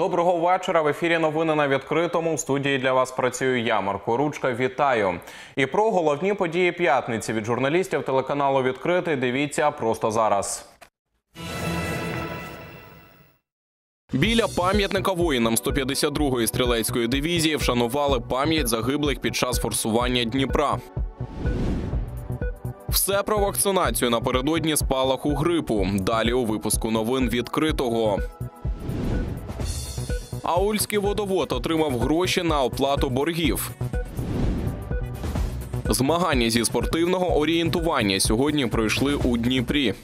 Доброго вечора. В ефірі новини на відкритому. В студії для вас працюю я, Марко Ручка. Вітаю. І про головні події п'ятниці від журналістів телеканалу «Відкритий» дивіться просто зараз. Біля пам'ятника воїнам 152-ї стрілецької дивізії вшанували пам'ять загиблих під час форсування Дніпра. Все про вакцинацію напередодні спалаху грипу. Далі у випуску новин «Відкритого». Аульський водовод отримав гроші на оплату боргів. Змагання зі спортивного орієнтування сьогодні пройшли у Дніпрі.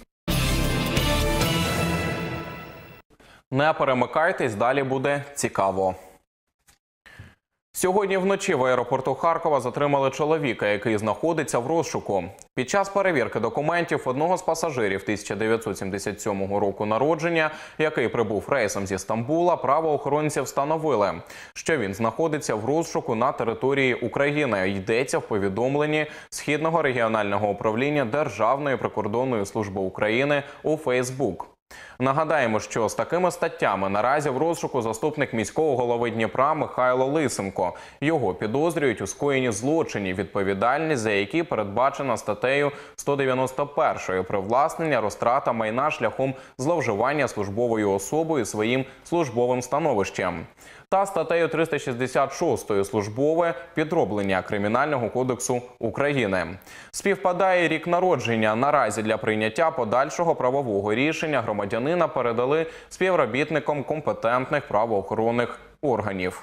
Не перемикайтесь, далі буде цікаво. Сьогодні вночі в аеропорту Харкова затримали чоловіка, який знаходиться в розшуку. Під час перевірки документів одного з пасажирів 1977 року народження, який прибув рейсом зі Стамбула, правоохоронці встановили, що він знаходиться в розшуку на території України. Йдеться в повідомленні Східного регіонального управління Державної прикордонної служби України у Фейсбук. Нагадаємо, що з такими статтями наразі в розшуку заступник міського голови Дніпра Михайло Лисенко. Його підозрюють у скоєнні злочинів, відповідальність за які передбачена статтею 191 «Привласнення, розтрата майна шляхом зловживання службовою особою своїм службовим становищем» та статтею 366 «Службове підроблення» Кримінального кодексу України. Співпадає рік народження. Наразі для прийняття подальшого правового рішення громадянина передали співробітникам компетентних правоохоронних органів.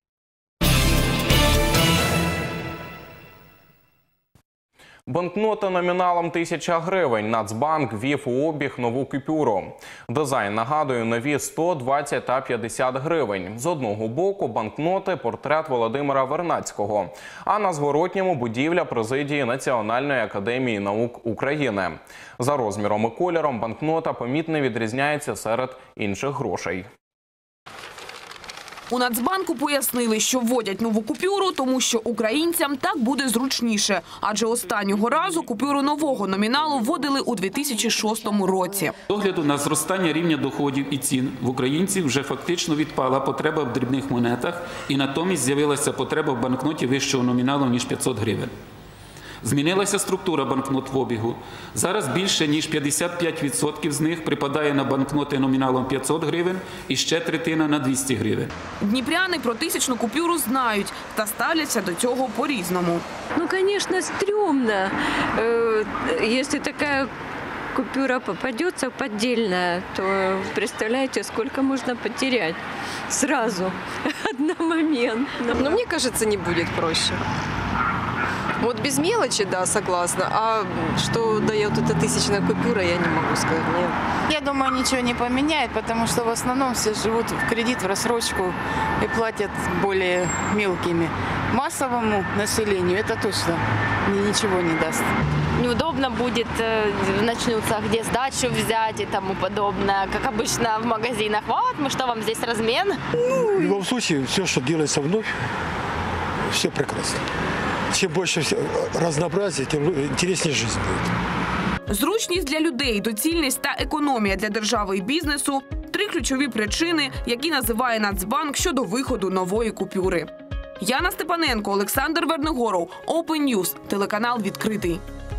Банкноти номіналом 1000 гривень. Нацбанк ввів у обіг нову купюру. Дизайн нагадує нові 100, 20 та 50 гривень. З одного боку банкноти портрет Володимира Вернадського, а на зворотньому будівля президії Національної академії наук України. За розміром і кольором банкнота помітно відрізняється серед інших грошей. У Нацбанку пояснили, що вводять нову купюру, тому що українцям так буде зручніше. Адже останнього разу купюру нового номіналу вводили у 2006 році. З огляду на зростання рівня доходів і цін в українців вже фактично відпала потреба в дрібних монетах і натомість з'явилася потреба в банкноті вищого номіналу, ніж 500 гривень. Змінилася структура банкнот в обігу. Зараз більше ніж 55% з них припадає на банкноти номіналом 500 гривень і ще третина на 200 гривень. Дніпряни про 1000 купюру знають та ставляться до цього по-різному. Ну, конечно, стрёмно, если такая купюра попадется поддельная, то представляете, сколько можно потерять сразу, одномоментно. Но мне кажется, не будет проще. Вот без мелочи, да, согласна, а что дает эта 1000-я купюра, я не могу сказать. Нет. Я думаю, ничего не поменяет, потому что в основном все живут в кредит, в рассрочку и платят более мелкими. Массовому населению это точно ничего не даст. Неудобно будет, начнутся, где сдачу взять и тому подобное. Как обычно в магазинах. Вот, мы что, вам здесь размен? Ну, в любом случае, все, что делается вновь, все прекрасно. Чем больше разнообразия, тем интереснее жизнь будет. Зручність для людей, доцільність та економія для держави і бізнесу – 3 ключові причини, які називає Нацбанк щодо виходу нової купюри. Яна Степаненко, Олександр Вернигоров, Open News, телеканал «Відкритий».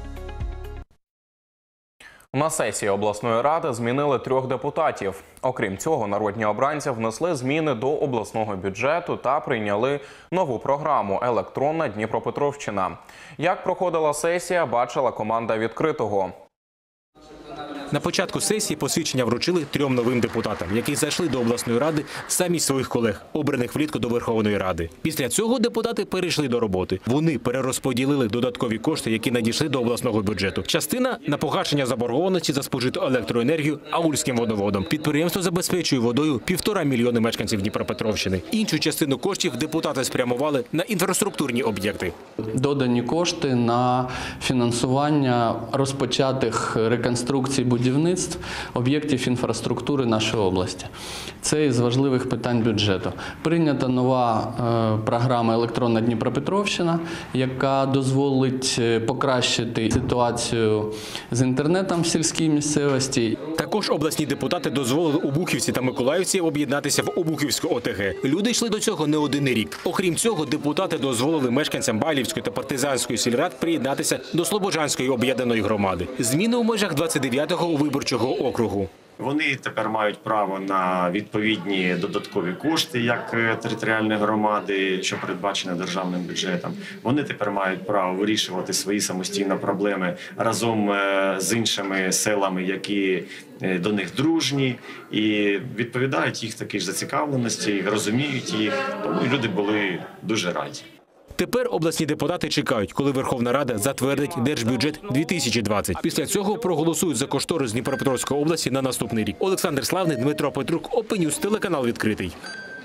На сесії обласної ради змінили 3 депутатів. Окрім цього, народні обранці внесли зміни до обласного бюджету та прийняли нову програму «Електронна Дніпропетровщина». Як проходила сесія, бачила команда «Відкритого». На початку сесії посвідчення вручили 3 новим депутатам, які зайшли до обласної ради замість своїх колег, обраних влітку до Верховної Ради. Після цього депутати перейшли до роботи. Вони перерозподілили додаткові кошти, які надійшли до обласного бюджету. Частина – на погашення заборгованості за спожиту електроенергію Аульським водоводом. Підприємство забезпечує водою 1,5 мільйони мешканців Дніпропетровщини. Іншу частину коштів депутати спрямували на інфраструктурні об'єкти. Додані кошти на фінансування розпочатих реконструкцій будівництв об'єктів інфраструктури нашої області. Це із важливих питань бюджету. Прийнята нова програма «Електронна Дніпропетровщина», яка дозволить покращити ситуацію з інтернетом в сільській місцевості. Також обласні депутати дозволили Обухівці та Миколаївці об'єднатися в Обухівську ОТГ. Люди йшли до цього не один рік. Окрім цього, депутати дозволили мешканцям Балівської та Партизанської сільрад приєднатися до Слобожанської об'єднаної громади. Зміни у межах 29-го виборчого округу. Вони тепер мають право на відповідні додаткові кошти, як територіальні громади, що передбачено державним бюджетом. Вони тепер мають право вирішувати свої самостійні проблеми разом з іншими селами, які до них дружні, і відповідають їх такій ж зацікавленості, розуміють їх. Тому люди були дуже раді. Тепер обласні депутати чекають, коли Верховна Рада затвердить Держбюджет 2020. Після цього проголосують за кошторис Дніпропетровської області на наступний рік. Олександр Славний, Дмитро Петрук, Open-News, телеканал «Відкритий».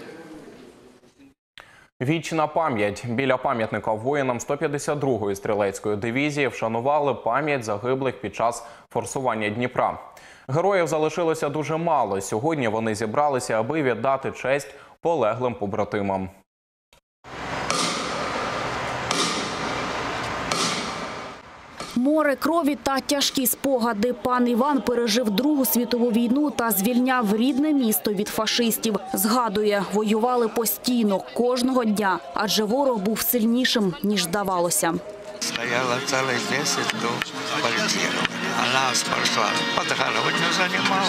Вічна пам'ять. Біля пам'ятника воїнам 152-ї стрілецької дивізії вшанували пам'ять загиблих під час форсування Дніпра. Героїв залишилося дуже мало. Сьогодні вони зібралися, аби віддати честь полеглим побратимам. Море крові та тяжкі спогади. Пан Іван пережив Другу світову війну та звільняв рідне місто від фашистів. Згадує, воювали постійно, кожного дня, адже ворог був сильнішим, ніж здавалося. Стояла целых 10 до полетела. А нас пошла. Подгородню занимала.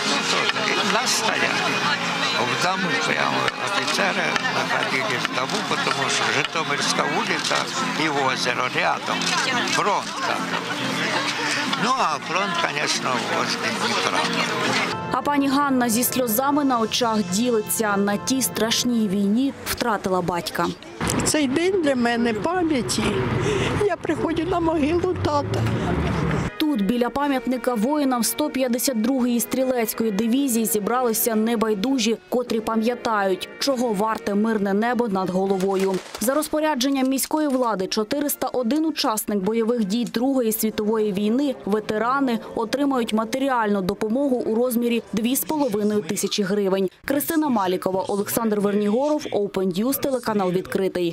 И нас стояли. В дому прямо офицеры находились в дому, потому что Житомирская улица и озеро рядом. Фронт там. Ну, а фронт, конечно, возле Днепра. А пані Ганна зі сльозами на очах ділиться. На тій страшній війні втратила батька. Цей день для мене пам'яті. Я приходжу на могилу тата. Тут, біля пам'ятника воїнам 152-ї стрілецької дивізії, зібралися небайдужі, котрі пам'ятають, чого варте мирне небо над головою. За розпорядженням міської влади 401 учасник бойових дій Другої світової війни, ветерани, отримають матеріальну допомогу у розмірі 2,5 тисячі гривень. Кристина Малікова, Олександр Вернігоров, Open-News, телеканал «Відкритий».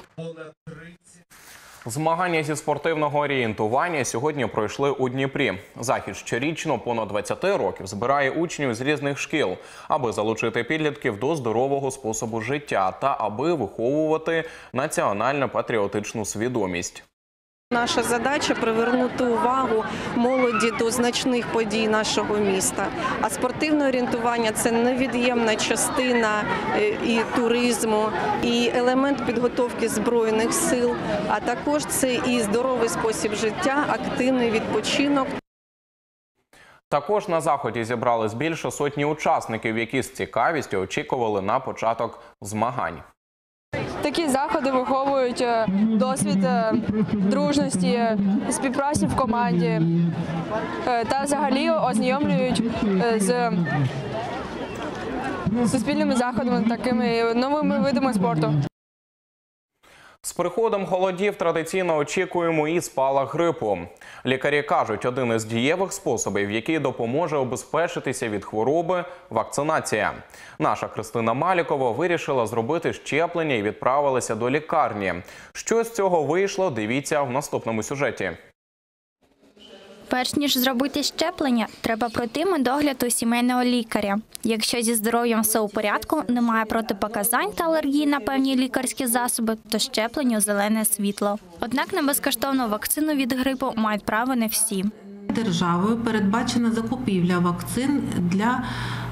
Змагання зі спортивного орієнтування сьогодні пройшли у Дніпрі. Захід щорічно понад 20 років збирає учнів з різних шкіл, аби залучити підлітків до здорового способу життя та аби виховувати національно-патріотичну свідомість. Наша задача – привернути увагу молоді до значних подій нашого міста. А спортивне орієнтування – це невід'ємна частина і туризму, і елемент підготовки Збройних сил, а також це і здоровий спосіб життя, активний відпочинок. Також на заході зібрались більше сотні учасників, які з цікавістю очікували на початок змагань. Такі заходи виховують досвід дружності, співпраці в команді та взагалі ознайомлюють з суспільними заходами, такими новими видами спорту. З приходом холодів традиційно очікуємо і спалах грипу. Лікарі кажуть, один із дієвих способів, який допоможе обезпечитися від хвороби – вакцинація. Наша Кристина Малікова вирішила зробити щеплення і відправилася до лікарні. Що з цього вийшло, дивіться в наступному сюжеті. Перш ніж зробити щеплення, треба пройти медогляд у сімейного лікаря. Якщо зі здоров'ям все у порядку, немає протипоказань та алергії на певні лікарські засоби, то щепленню зелене світло. Однак на безкоштовну вакцину від грипу мають право не всі. Державою передбачена закупівля вакцин для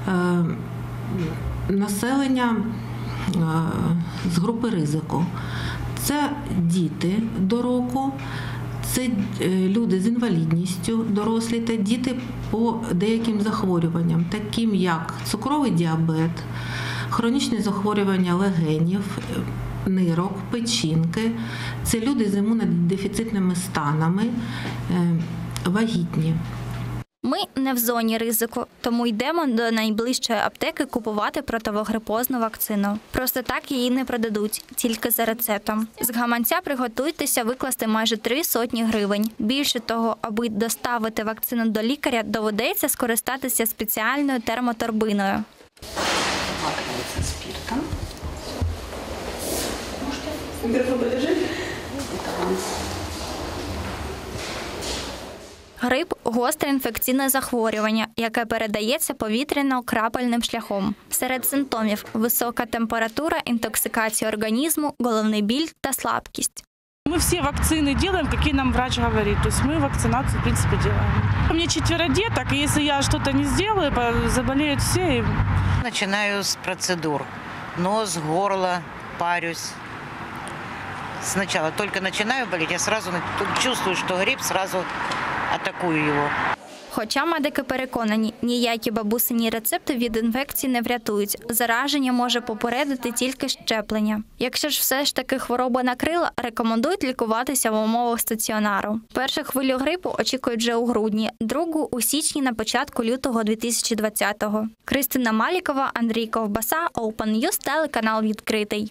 населення з групи ризику. Це діти до року, це люди з інвалідністю, дорослі та діти по деяким захворюванням, таким як цукровий діабет, хронічні захворювання легенів, нирок, печінки. Це люди з імунодефіцитними станами, вагітні. Ми не в зоні ризику, тому йдемо до найближчої аптеки купувати противогрипозну вакцину. Просто так її не продадуть, тільки за рецептом. З гаманця приготуйтеся викласти майже 300 гривень. Більше того, аби доставити вакцину до лікаря, доведеться скористатися спеціальною термоторбиною. Спиртом. Микрофон подержи. Грип – гостре інфекційне захворювання, яке передається повітряно-крапельним шляхом. Серед симптомів – висока температура, інтоксикація організму, головний біль та слабкість. Мы все вакцины делаем, какие нам врач говорит. То есть мы вакцинацию, в принципе, делаем. У меня 4 деток, и если я что-то не сделаю, заболеют все. Начинаю с процедур. Нос, горло, парюсь. Сначала только начинаю болеть, я сразу чувствую, что грипп, сразу атакую его. Хоча медики переконані, ніякі бабусині рецепти від інфекції не врятують. Зараження може попередити тільки щеплення. Якщо ж все ж таки хвороба накрила, рекомендують лікуватися в умовах стаціонару. Першу хвилю грипу очікують вже у грудні, другу – у січні на початку лютого 2020-го. Кристина Малікова, Андрій Ковбаса, Open News, телеканал «Відкритий».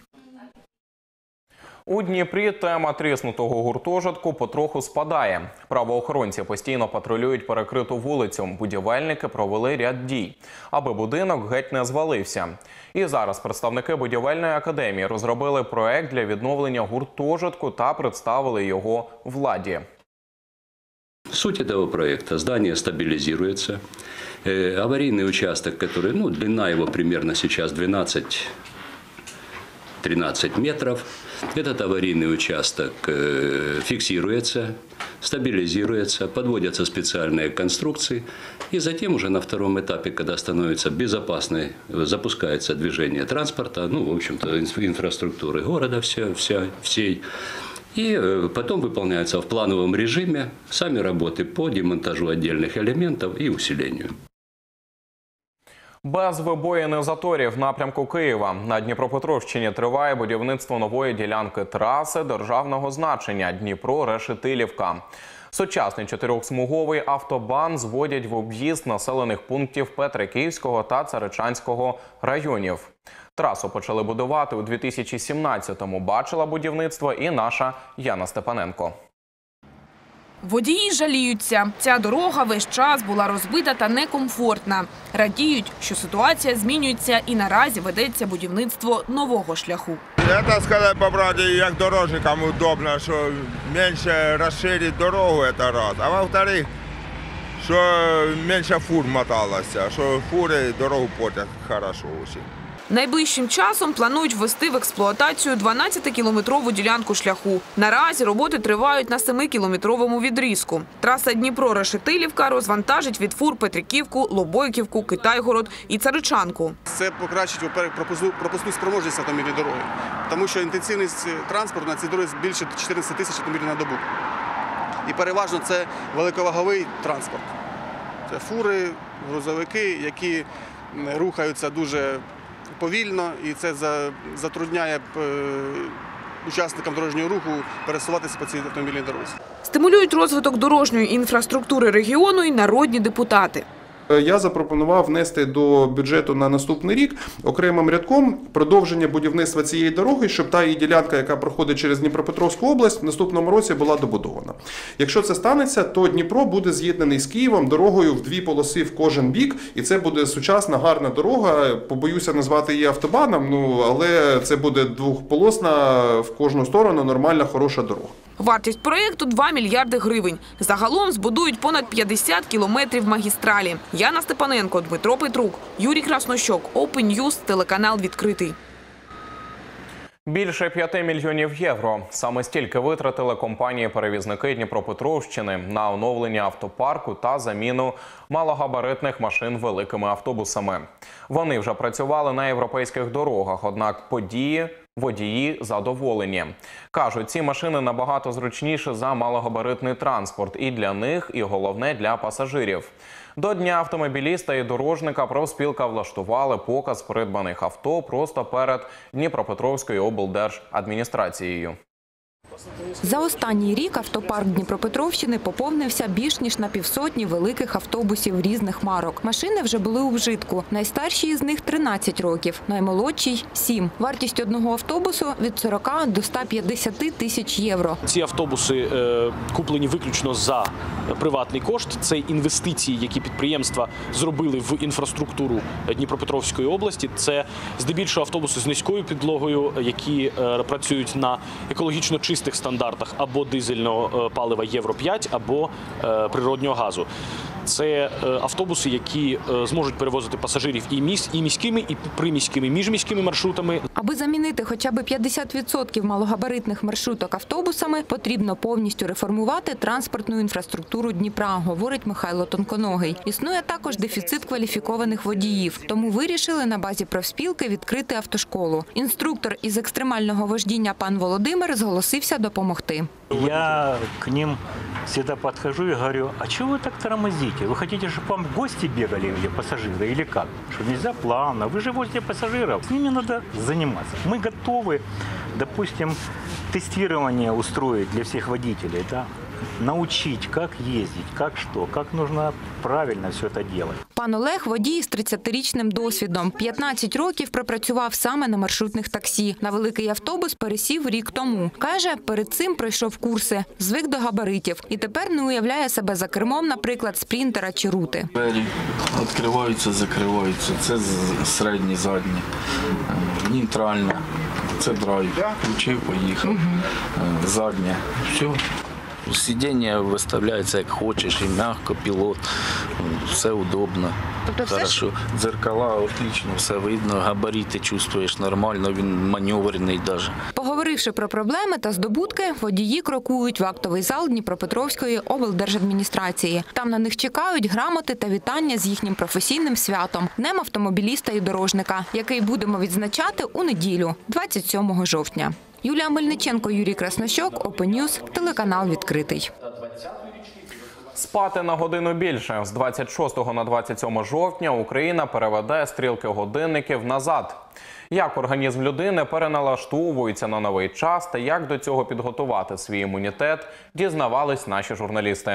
У Дніпрі тема тріснутого гуртожитку потроху спадає. Правоохоронці постійно патрулюють перекриту вулицю. Будівельники провели ряд дій, аби будинок геть не звалився. І зараз представники будівельної академії розробили проект для відновлення гуртожитку та представили його владі. Суть этого проекта – здание стабилизируется. Аварийный участок, который, длина его примерно сейчас 12-13 метров. Этот аварийный участок фиксируется, стабилизируется, подводятся специальные конструкции. И затем уже на втором этапе, когда становится безопасной, запускается движение транспорта, в общем-то, инфраструктуры города всей. И потом выполняются в плановом режиме сами работы по демонтажу отдельных элементов и усилению. Без вибоїни заторів в напрямку Києва. На Дніпропетровщині триває будівництво нової ділянки траси державного значення Дніпро-Решетилівка. Сучасний 4-смуговий автобан зводять в об'їзд населених пунктів Петриківського та Царичанського районів. Трасу почали будувати у 2017-му. Бачила будівництво і наша Яна Степаненко. Водії жаліються. Ця дорога весь час була розбита та некомфортна. Радіють, що ситуація змінюється і наразі ведеться будівництво нового шляху. Це, сказати по правді, як дорожникам удобно, що менше розширить дорогу, це раз. А во-вторых, що менше фур моталося, що фури дорогу портять хорошо дуже. Найближчим часом планують ввести в експлуатацію 12-кілометрову ділянку шляху. Наразі роботи тривають на 7-кілометровому відрізку. Траса Дніпро-Решетилівка розвантажить від фур Петриківку, Лобойківку, Китайгород і Царичанку. Це покращить пропускну спроможність автомобільної дороги, тому що інтенсивність транспорту на цій дорозі більше 14 тисяч автомобілів на добу. І переважно це великоваговий транспорт. Це фури, грузовики, які рухаються дуже повільно, і це затрудняє учасникам дорожнього руху пересуватися по цій автомобільній дорозі. Стимулюють розвиток дорожньої інфраструктури регіону і народні депутати. Я запропонував внести до бюджету на наступний рік окремим рядком продовження будівництва цієї дороги, щоб та її ділянка, яка проходить через Дніпропетровську область, в наступному році була добудована. Якщо це станеться, то Дніпро буде з'єднаний з Києвом дорогою в 2 полоси в кожен бік, і це буде сучасна, гарна дорога. Побоюся назвати її автобаном, але це буде 2-полосна в кожну сторону нормальна, хороша дорога. Вартість проєкту – 2 мільярди гривень. Загалом збудують понад 50 кілометрів магістралі. Яна Степаненко, Дмитро Петрук, Юрій Краснощок, Open News, телеканал «Відкритий». Більше 5 мільйонів євро. Саме стільки витратили компанії-перевізники Дніпропетровщини на оновлення автопарку та заміну малогабаритних машин великими автобусами. Вони вже працювали на європейських дорогах, однак водії задоволені. Кажуть, ці машини набагато зручніші за малогабаритний транспорт і для них, і головне для пасажирів. До Дня автомобіліста і дорожника профспілка влаштували показ придбаних авто просто перед Дніпропетровською облдержадміністрацією. За останній рік автопарк Дніпропетровщини поповнився більш ніж на 150 великих автобусів різних марок. Машини вже були у вжитку. Найстаршій із них 13 років, наймолодшій – 7. Вартість одного автобусу – від 40 до 150 тисяч євро. Ці автобуси куплені виключно за приватний кошт. Це інвестиції, які підприємства зробили в інфраструктуру Дніпропетровської області. Це здебільшого автобуси з низькою підлогою, які працюють на екологічно чистих стандартах або дизельного палива Євро-5, або природнього газу. Це автобуси, які зможуть перевозити пасажирів і міськими, і приміськими, міжміськими маршрутами. Аби замінити хоча б 50% малогабаритних маршруток автобусами, потрібно повністю реформувати транспортну інфраструктуру Дніпра, говорить Михайло Тонконогий. Існує також дефіцит кваліфікованих водіїв, тому вирішили на базі профспілки відкрити автошколу. Інструктор із екстремального вождіння пан Володимир зголосився допомогти. Я к ним всегда подхожу и говорю: а чего вы так тормозите? Вы хотите, чтобы вам гости бегали или пассажиры, или как? Что нельзя плавно, вы же возите пассажиров. С ними надо заниматься. Мы готовы, допустим, тестирование устроить для всех водителей, да? Научить, как ездить, как что, как нужно правильно все это делать. Пан Олег – водій з 30-річним досвідом. 15 років пропрацював саме на маршрутних таксі. На великий автобус пересів рік тому. Каже, перед цим пройшов курси, звик до габаритів. І тепер не уявляє себе за кермом, наприклад, спринтера чи рути. Двері відкриваються, закриваються. Це середні, задні, нейтральне. Це драйв. Включив, поїхав. Заднє. Все. Сидіння виставляється як хочеш, і м'яко, пілот, все удобно, хорошо. Дзеркала отлично, все видно, габарити чувствуєш нормально, він маневрений навіть. Поговоривши про проблеми та здобутки, водії крокують в актовий зал Дніпропетровської облдержадміністрації. Там на них чекають грамоти та вітання з їхнім професійним святом – Днем автомобіліста і дорожника, який будемо відзначати у неділю, 27 жовтня. Юлія Мельниченко, Юрій Краснощок, Open News, телеканал «Відкритий». Спати на годину більше. З 26 на 27 жовтня Україна переведе стрілки годинників назад. Як організм людини переналаштовується на новий час та як до цього підготувати свій імунітет, дізнавались наші журналісти.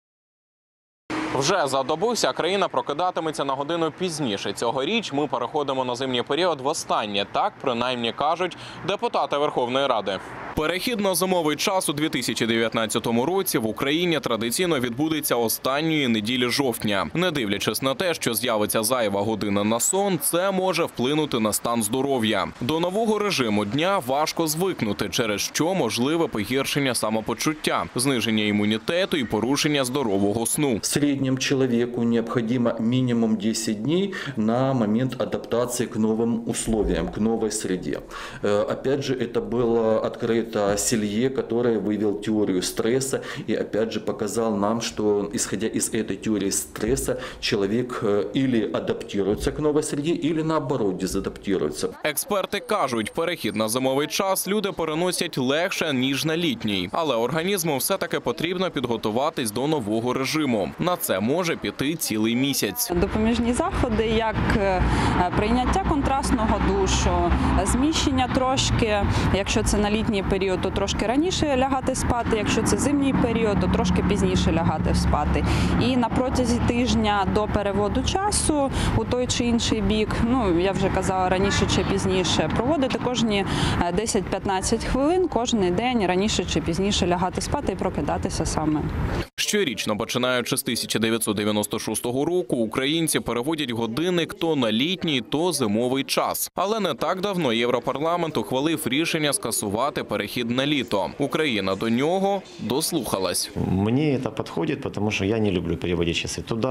Вже за добу вся країна прокидатиметься на годину пізніше. Цьогоріч ми переходимо на зимній період востаннє. Так, принаймні, кажуть депутати Верховної Ради. Перехід на зимовий час у 2019 році в Україні традиційно відбудеться останньої неділі жовтня. Не дивлячись на те, що з'явиться зайва година на сон, це може вплинути на стан здоров'я. До нового режиму дня важко звикнути, через що можливе погіршення самопочуття, зниження імунітету і порушення здорового сну. В среднем человеку необходимо минимум 10 дней на момент адаптации к новым условиям, к новой среде. Опять же, это было открыто Селье, который вывел теорию стресса и опять же показал нам, что исходя из этой теории стресса, человек или адаптируется к новой среде, или наоборот дезадаптируется. Експерти кажуть, перехід на зимовий час люди переносять легше, ніж на літній. Але організму все-таки потрібно підготуватись до нового режиму. На це може піти цілий місяць. Допоміжні заходи, як прийняття контрастного душу, зміщення трошки, якщо це на літній період, то трошки раніше лягати спати, якщо це зимній період, то трошки пізніше лягати спати. І на протязі тижня до переводу часу у той чи інший бік, я вже казала, раніше чи пізніше, проводити кожні 10-15 хвилин, кожен день раніше чи пізніше лягати спати і прокидатися саме. Щорічно, починаючи з 1996 року, українці переводять годинник то на літній, то зимовий час. Але не так давно Європарламент ухвалив рішення скасувати перехід на літо. Україна до нього дослухалась. Мені це підходить, тому що я не люблю переводити часи туди,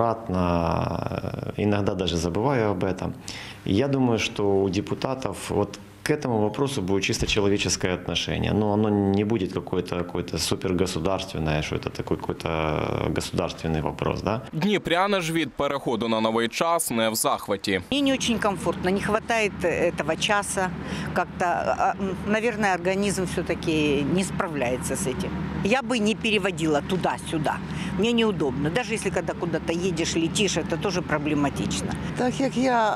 обратно, іноді навіть забуваю об этом. Я думаю, що у депутатів к этому вопросу будет чисто человеческое отношение. Но оно не будет какое-то супергосударственное, что это такой какой-то государственный вопрос. Да? Дніпряни ж від переходу на новий час не в захваті. Мне не очень комфортно, не хватает этого часа. Как-то, наверное, организм все-таки не справляется с этим. Я бы не переводила туда-сюда. Мне неудобно. Даже если когда куда-то едешь, летишь, это тоже проблематично. Так як я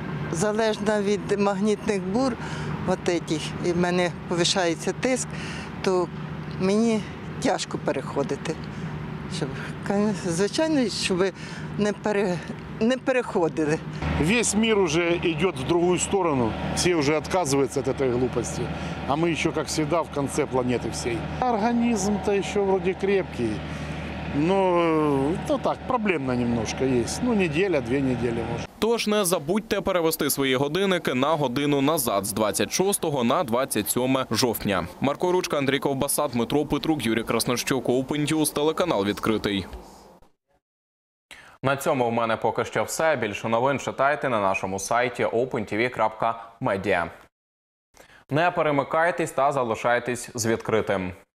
залежна від магнітних бур, і в мене повишається тиск, то мені тяжко переходити. Звичайно, щоб не переходили. Весь мир уже идет в другую сторону, все уже отказываются от этой глупости, а мы еще, как всегда, в конце планеты всей. Организм-то еще вроде крепкий, но так, проблемно немножко есть. Неделя, 2 недели может. Тож не забудьте перевести свої годинники на годину назад з 26 на 27 жовтня. Марко Ручка, Андрій Ковбаса, Дмитро Петрук, Юрій Краснощук, Open News, телеканал «Відкритий». На цьому в мене поки що все. Більше новин читайте на нашому сайті opentv.media. Не перемикайтесь та залишайтесь з відкритим.